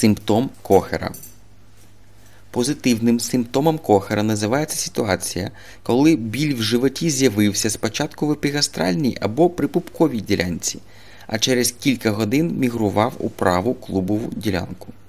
Симптом Кохера. Позитивним симптомом Кохера називається ситуація, коли біль в животі з'явився спочатку в епігастральній або припупковій ділянці, а через кілька годин мігрував у праву клубову ділянку.